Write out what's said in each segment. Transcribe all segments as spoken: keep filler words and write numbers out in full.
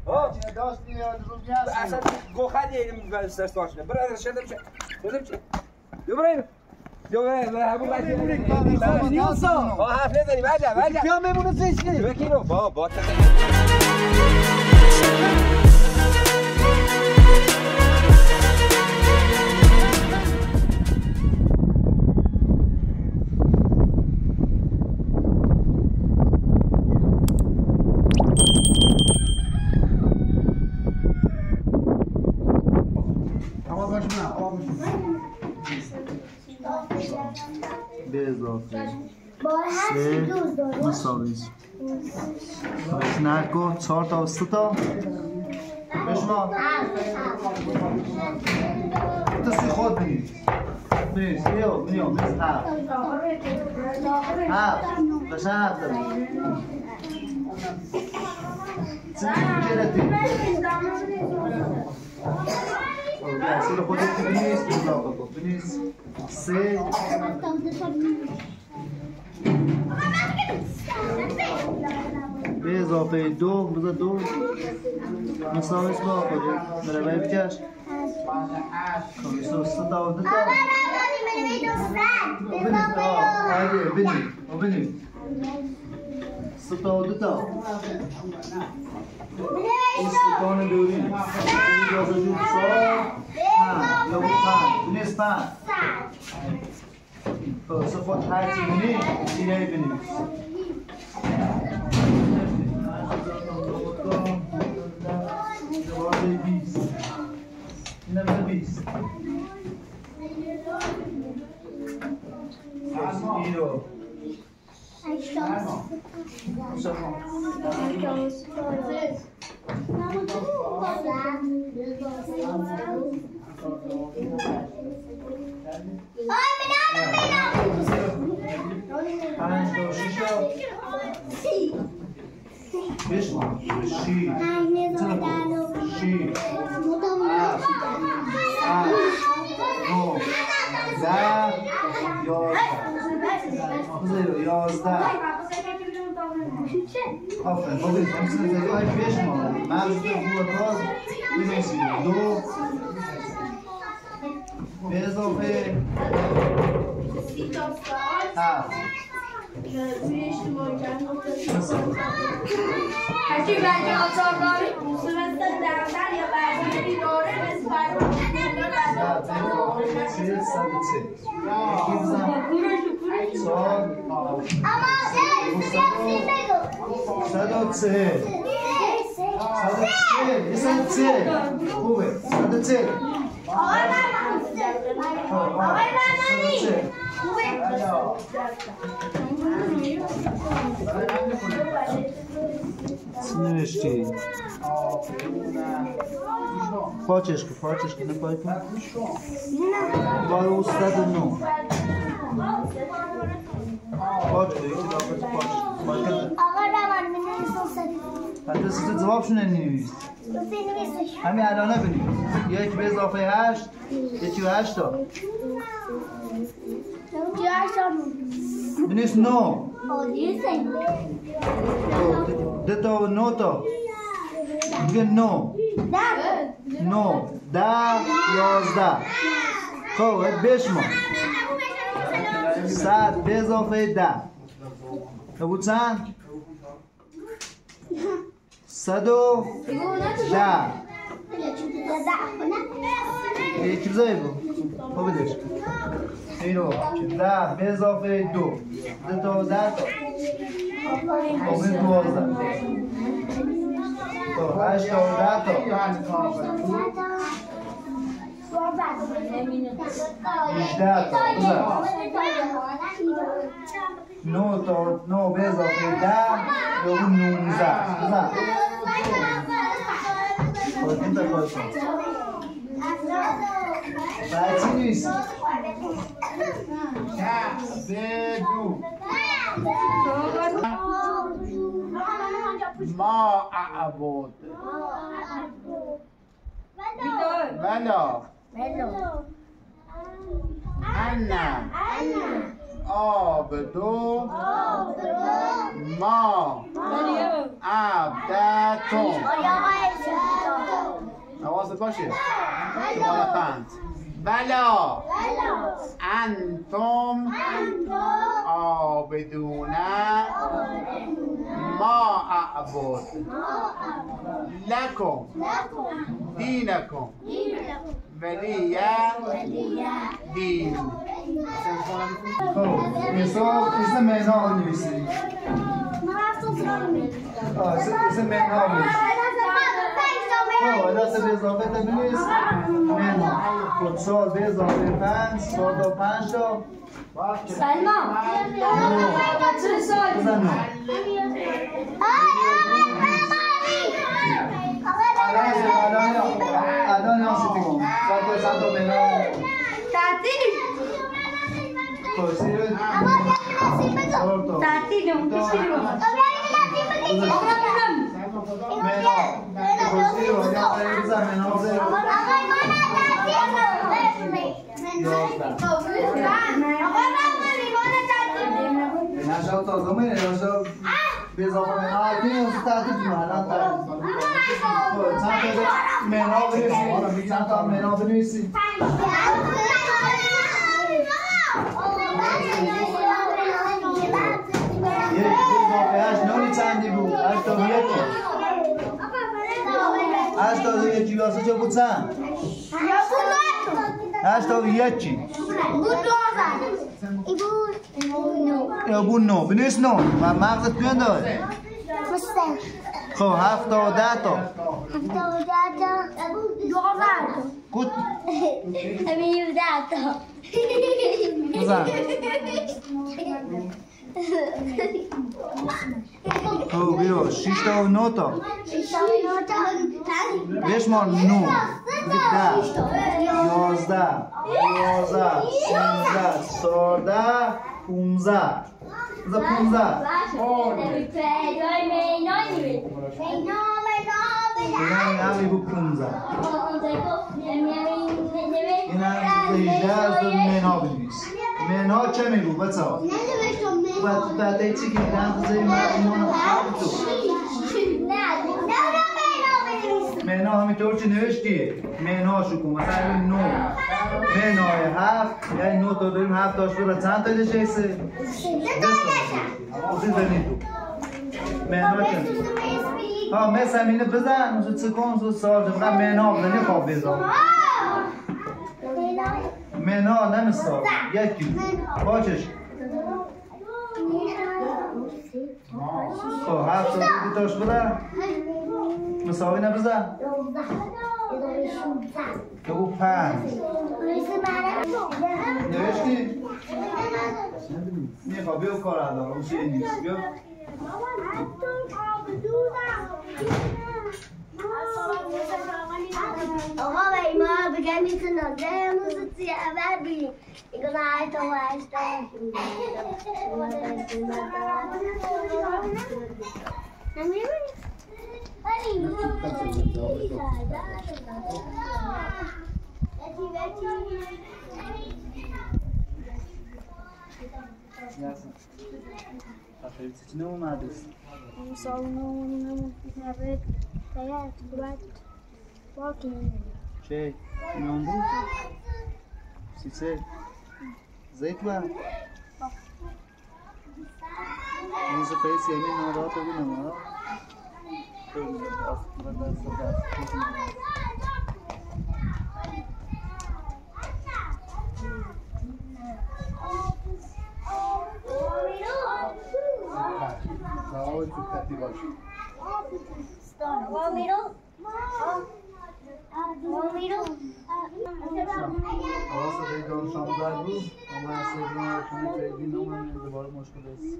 ها داشت میاد رو میاد اصلا گوخه دیدیم به سرستانش نه برای شدم چه شدم چه دوباره دوباره به همون وقتی نیاسا ها حرف نزنی بعد بعد بیا میمونه زشتی بگیرو با با به اضافه سه مساویس نکن چهار تا و سه تا بشما تصوی خود بینید بینید بیو بیو بینید هفت هفت بشه هفت دارید چند کلتی سیل خودت بینید اضافه کن بینید سه به اضافه دو بذار دو مساویس با خودت مربع بکش کمیسو سه تا و دو تا بینید آگه بینید بینید سه تا و دو تا استکان دوری اجازه جود چهار پنج یا بود پنج بینید پنج صفات هرچی بینید اینه بینید جواب بیست اینه بینه بیست این رو پنج تا شیش بشما شی شی هفت هفت نو ده یازده یازده آفرین با بید همسه زیادی بشما مغز تو خوب کار بینیسی دو به اضافه هفت هرچی بچه آثار داری صورت دفتر یا برنامه‌ای داره مثل برنامه سه صد و سه یکی بزن چهار صد و سه صد و سه صد و سه خوبه صد و سه آقای برنامه آقای برنامه چی نوشتی؟ پاچش کن پاچش کن نپای کن بار استاد نو پاچ کن یکی داخل پاچ پاچ کن آقا روان بنویس حتی سی تو جوابشون ننویس همین الانه بنویس یک به اضافه هشت یکی و هشت تا بنویس نو ده تا و نو تا دیگه نو نو ده یازده خب بشما صد به اضافه ده بود چند؟ صد و ده یکی بزایی بود خب بدش این رو ده به اضافه دو ده تا و ده تا خب این دوازده خب هشت تا و ده تا هجده تا نو تا نو به اضافه ده یا اون نونزده بزن خود این تا کار کن بعد چی نیست؟ بدو ما اعبد ولا انا عابدو ما عبدتم باشه شماره پنج ولا انتم عابدون ما اعبد لکم دینکم ولی دین خب حساب اسم منها رو نویسید آه اسم منها رو نویسید خب الاسه به اضافه تا بنویس منها خب سال به اضافه پنج سال تا پنج تا سلمان چه سال بزن نو الان یاستی کن سال تا سال تا منها تعطیل توصیل سال تا تعطیل اون کشی رو منها توصیل رو یا سری بزن منها بزن نشاط تازه می نشاط به اضافه منها هرکی از تعطیل کنه الان چند تا منها بنویسید چند تا منها بنویسید یک اضافه هشت نوعی چندی بود هشت تا یکی هشت تا یکی واسه چه بود چند هشت تا یکی یا بود نو بنویس نو و مغزت بیان داره خب هفت تا و ده تا کت بزن خب بیرو شش تا و نو تا بشمار نو ده یازده یازده سیزده سارده پونزده بزن پونزده این همی بود پونزده این هم هیجده از دو منها بنویس منها چه میگو بچه ها بعد بعد چی که دیدن بزنی مرمون تو منها همینطور چی نوشتی منها شو کن مثلا نو منهای هفت یعنی نو تا داریم هفت تاش برای چند تا دشه ایسه بزن زنی تو منها چه ها مثل همینه بزن مثل چه کن مثل سارجه فقط منها بزنی خواب بزن منها نمیستار یکی باچش خب هفت تا دیگه تاش بزن مساوی نبزن که او پنج نوشتی؟ میخوا بیو کار اندار اون چیه نیست بیو آقا بایی ما بگم میتونم ده امروز چیه اول بیم ایگو نه تا و هشتا نمیبینی؟ ولی نه اومده چه؟ میان بود؟ سیسه؟ زیت بر؟ نیزه پیسی همین نارا تو بینم ها؟ آقا صدای دانشان بر بود اما از سیدنا کنی تریدی نامن دوباره مشکل است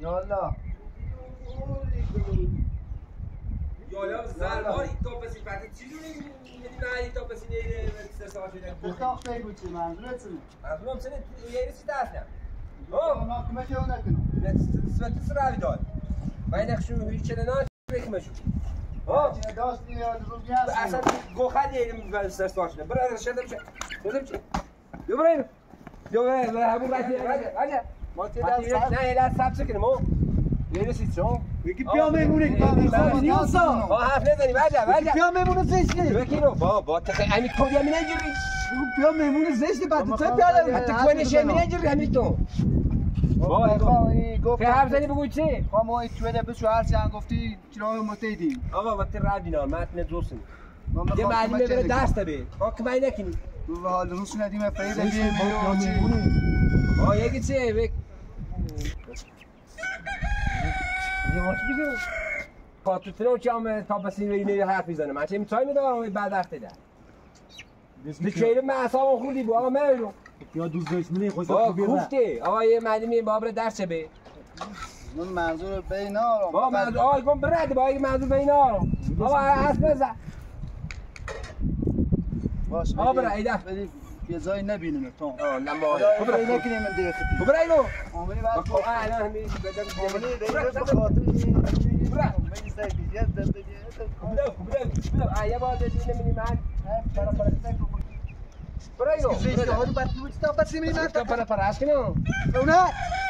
یالا یالا زربار این تاپسی پتی چی جوری میدی من این تاپسی نیره سر ساعت شده بخاف بگو چی منظورت چیه؟ منظورم سنه یه سی دست نه اونا کمک اون نکنم سوت سراوی داد من نخشو هیچ چه نه بکمشو ها داشتی یاد رو اصلا گوخه دیدیم و سر ساعت شده برای شده بشه شده بشه بیا بریم بیا بریم برای همون رای راجع ما تی نه یه دست سبز کنیم او یه سی چون یکی بیا میمونه که من نیوسا ها حرف نزنی وجه وجه بیا میمونه زشته بکینو با با تخ امی تو بیا میگیری بیا میمونه زشته بعد تو پیاده حتی کنه شه میگیری همین تو با خواهی گفت که حرف زنی بگو چی خواهم ما این تویده بشو هرچی هم گفتی چرا متیدیم آقا وقتی راه دینا متن دوستن یه معلم بره درس بده ها که من نکنی تو حال روز ندیم فایده بیم میمونه ها یکی چه بک یه ماچ بیدو پاتوترو چام تاپسی وینه حرف میزنه من چه میتونم میدارم بعد وقت ده دیگه من اصلا خوندی بو آقا میرم یا دوست دشمنی خوش با گفتی آقا یه معلمی بابر درس به من منظور بینا رو با منظور آقا گم برد با این منظور بینا رو آقا اسب بزن باش آقا برای ایده بدی یه جایی نبینیم تو آه نما خب برای نکنیم من دیگه خب برای اینو آمینی بعد خب الان همین بدم آمینی دیگه بخاطر برا من سعی بیاد دست دیگه خب برو خب برو برو آیا با دیدی نمیدی من برا برا برا اینو زشته ها رو بعد تو تا پس میری من تا برا برا اسکنو اونا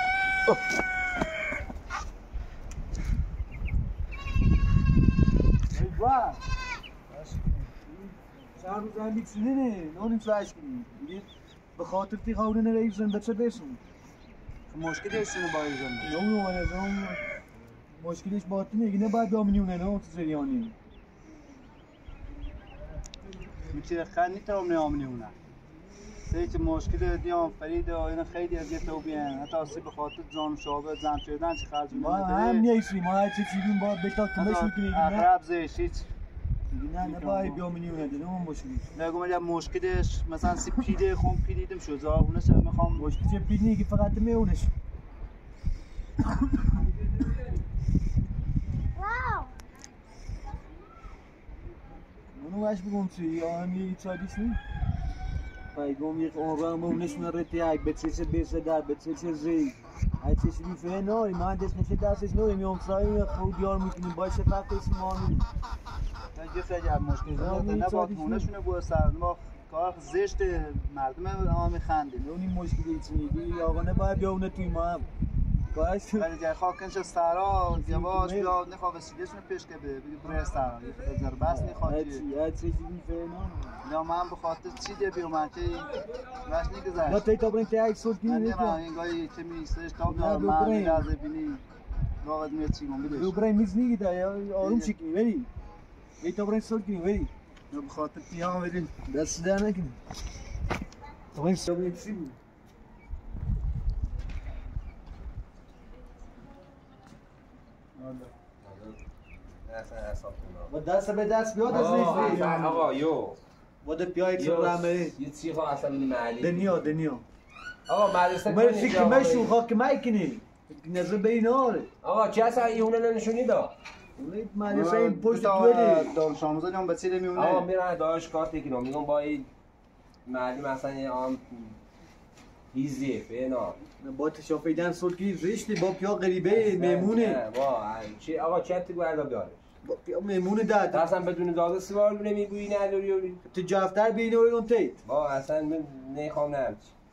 واه چند روز هم بیت سنینه نونیم سعیش کنیم به خاطر تی خواهونه رئیس زنده چه برسون مشکل هستونه با این زنده نه نه از اون مشکلش باطنه اگه نه باید دامنیونه نه تو زریانی میشه خیلی تام نامنیونه هیچ مشکل دیام فرید و اینا خیلی از تو بیان حتی اصلا به خاطر جان شعبه زن شدن چه خرج میده ما هم نیستی ما هر چی چیزیم با بتا کمش میکنیم نه خراب زیش هیچ نه نه باید بیامنیونه دیگه اون مشکلی نگم ولی مشکلش مثلا سی پیده خون پیدیدم شو زا اونش میخوام مشکل چه پیدنی که فقط میونش واو منو واش بگم چی یا همی چادیش نی پیغام یک عمرم اونش نرتی ای بچه بیسه در بچه زی ای چه میفه نه من دست نشه دستش نه میام سایه خود یار میکنیم باشه فقط ما یه خیلی از مشکل زده نه با اونشونه بو سر ما کار زشت مردم اما میخندیم اون مشکلی چی میگی آقا نه باید بیا اون توی ما هم باش ولی جای خاکنش سرا یواش بیا نخواه وسیلهشون پیش که بده بگی برای سرا یه خود بس میخواد چی یا چیزی میفهمم یا من به خاطر چی ده بیام من که واش نگذشت ما تی تا بریم تی اکس سورت گیری نه این گاهی چه میسش تا دار من لازم بینی واقعا میاد چی گم بده برای میز نگی دا آروم شکنی ولی ای تا برای سورت گیری ولی یا به خاطر تیام بریم دست در نکنی تا بریم سورت گیری چی بود و دست به دست بیاد از نیست آقا یو و ده بیاید تو رامه یه چی خواه اصلا این محلی دنیا دنیا آقا مدرسه من فکر مشو خاک میکنی نظر به این آره آقا چه اصلا این اونه نشونی دا مدرسه این پشت دولی دانش آموزا جان بچه میونه آقا میرن دانشگاه تکنو میگم با این محلی مثلا یه عام هیزیه فینا با تشافیدن سلکی زشتی با پیا غریبه میمونه با چی آقا چه تو گردا بیارش با پیا میمونه داد اصلا بدون داده سوال نمیگویی نداری تو جفتر بین اون تیت با اصلا من نمیخوام نرم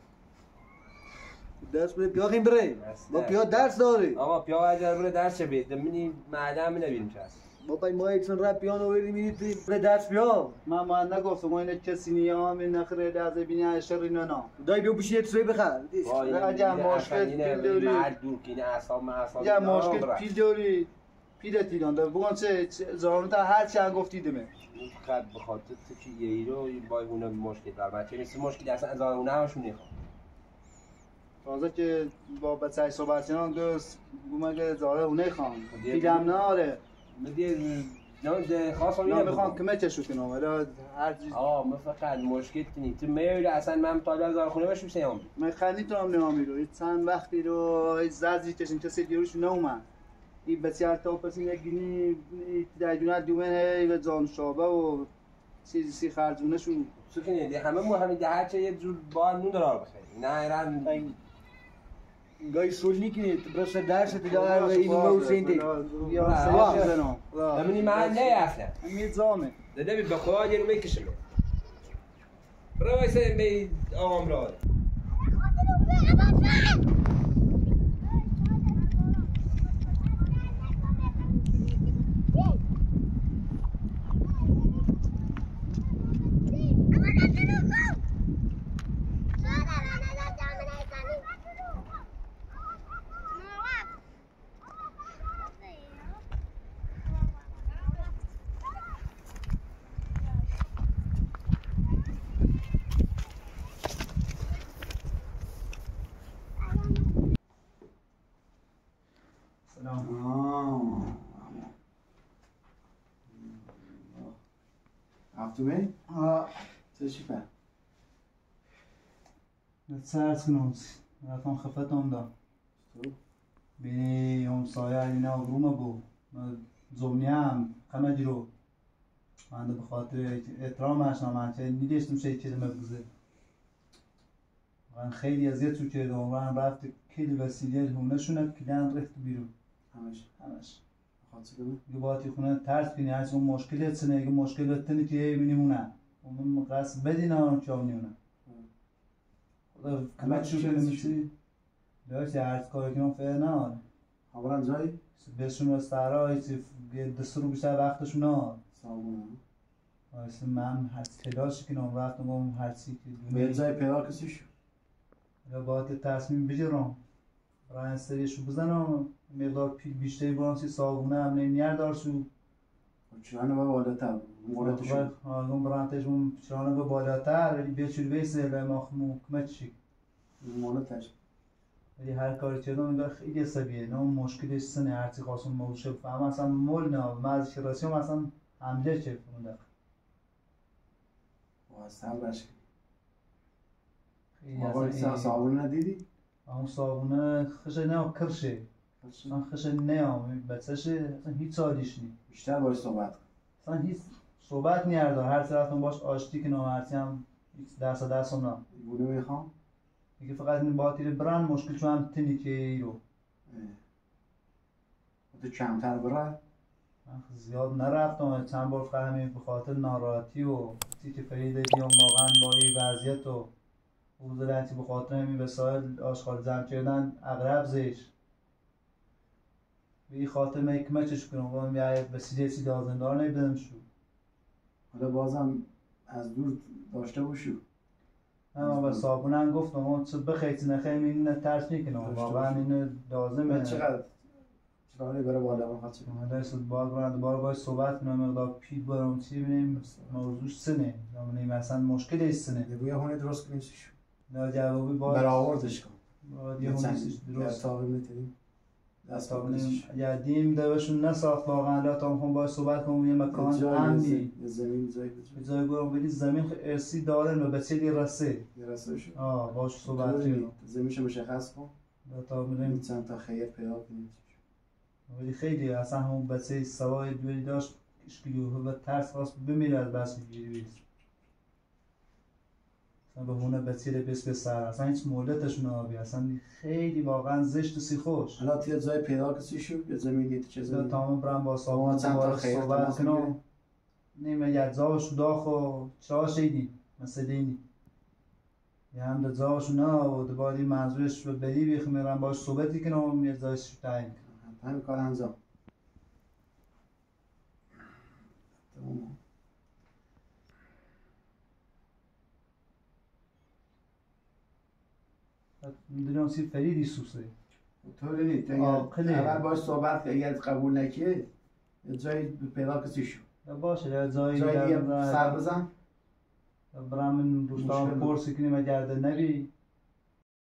درس بره پیا خیم بره با پیا درس داره آقا پیا اگر بره درس چه بید منی معدم نبینیم چه هست با پای ما ایکسن رپ پیانو ویری میرید بره درس بیا من ما نگفتم ما این کسی نیام این نخره درس بینی اشر اینا نه دای بیا بشین تو بخر راجع مشکل پیل داری مرد دور کینه اعصاب معصاب یا مشکل پیل داری پیل تیران داره بگم چه زارون تا هر چی گفتی دمه خب بخاطر تو که یه ایرو با اون مشکل دار بچه نیست مشکل اصلا از اون همشون نمیخوام تازه که با بچه‌ای صحبت کردم دوست گفتم که زاره اونه خان پیلم ناره میگه نه خواستم نه یه میخوام بگم. کمکشو کنم ولی هر چیز آه من فقط مشکل کنی تو میل اصلا من طالب از خونه بشم سیام من خیلی تو هم نمی رو چند وقتی رو زازی کشین کسی دیروش نومن این بسیار تا پس یک گینی در جونت دومه و جان شابه و چیزی سی خرجونه شو چه کنی دی همه مو همین ده هر چه یه جور با نون داره بخری نه ایران گاهی سولی که برسه درس تو داره و این موزینده یا سلام. سلام زنم همینی من نه اصلا می زامه ده به خدا یه رو میکشم برای وایسه به آقام را هفتمه؟ آه چه شیفه؟ سرس کنوز رفتم خفت هم دام بینی هم سایه اینا رومه بو زمنی هم همه جرو من به خاطر احترام هشتم من چه نیدیشتم چه چیزی مبوزه من خیلی اذیت شو کردم من رفت کلی وسیله هونه شونه کلان رفت بیرون همش همش خاطر کنه؟ یه باتی خونه ترس کنی هست اون مشکلت سنه یه مشکلت تنی که یه بینی هونه اون قصد بدین هم چه هم نیونه خدا کمک شو کنه میسی داشتی عرض کاری کنم فعلا نه خبرم جایی؟ بهشون استعرای دست رو بیشتر وقتشون نه صابونه واسه من هر تلاش کنم وقت میگم هر چی که به دونه جای پیدا کسی شو یا باید یه تصمیم بگیرم برای استریشو بزنم مقدار پیل بیشتری برانسی صابونه هم نمیار دارشو چرا با بالاتر مورتشو آگم برانتش اون چرانه به بالاتر ولی بیچور بیسه لای ما خمو کمت چی مورتش ولی هر کاری کردم میگه خیلی حسابیه نه مشکلش سنه هرچی خواستم موشه فهم اصلا مول نه من از شراسی هم اصلا حمله چه فونده با صبرش خیلی آقا اصلا این صابونه ندیدی؟ اون صابونه خشه نه کرشه اصلا خشه نه بچهش اصلا هیچ سالیش نی بیشتر باید صحبت کن اصلا هیچ صحبت نیارده هر طرفتون باش آشتی کنم هرچی هم هیچ درس درس هم نه بونه میخوام میگه فقط این باطیل برن مشکل چون هم تنی که ای رو تو کمتر برای من زیاد نرفتم چند بار فقط همین به خاطر ناراحتی و چی که فریده بیام واقعا با این وضعیت و حضور هرچی به خاطر همین وسایل آشغال جمع کردن اغرب زیش به این خاطر من کمکش کنم و من به سیده سیده آزندار نبیدم شو حالا بازم از دور داشته باشو نه من به صابونه هم گفتم اون چه بخیتی نخیم این ترس میکنم واقعا اینو لازمه چقدر چرا برای بالا بخواد چه حالا سود باید برن دوباره باید صحبت کنم مقدار پیل برم چی بینیم موضوعش سنه نمونیم اصلا مشکل سنه نگوی هونه درست کنیم چیشو نه جوابی باید برآوردش کن باید یه هونیسیش درست تاقی میتونیم دست کنیم یا دیم دوشون نساخت واقعا لاتا میخوام باید صحبت کنم یه مکان امنی زمین جایی بجا به جای برم ولی زمین ارسی دارن و به چلی رسه یه رسه شو آه باش صحبت کنیم زمینشو مشخص کن لاتا بریم چند تا خیر پیدا کنیم ولی خیلی اصلا همون بچه سوای دوری داشت اشکالی و ترس خواست بمیره از بس میگیری بیست اصلا به هونه بچه رو بس به سر اصلا هیچ مولتشون آبی اصلا خیلی واقعا زشت و سی خوش حالا تو یه جای پیدا کسی شو یه زمینی تو چه اصلا زمینی تمام برم با صابون چند تا دوباره خیر صحبت تماس کنم بگیری؟ نیمه یدزاوش داخ و چرا شیدی مثل اینی یه هم دزاوش نه و دوباره منظورش به بری بیخ میرم باش صحبتی کنم یه زایش تعیین همین کار انجام تمام میدونم سی فریدی سوسه طوری نیست اگر عاقله. اول باش صحبت که اگر قبول نکیه یه جایی پیدا کسی شو یا باشه یا جایی جایی دیگه در- سر بزن برم این دوستان مشکل پرسی کنیم اگر ده نبی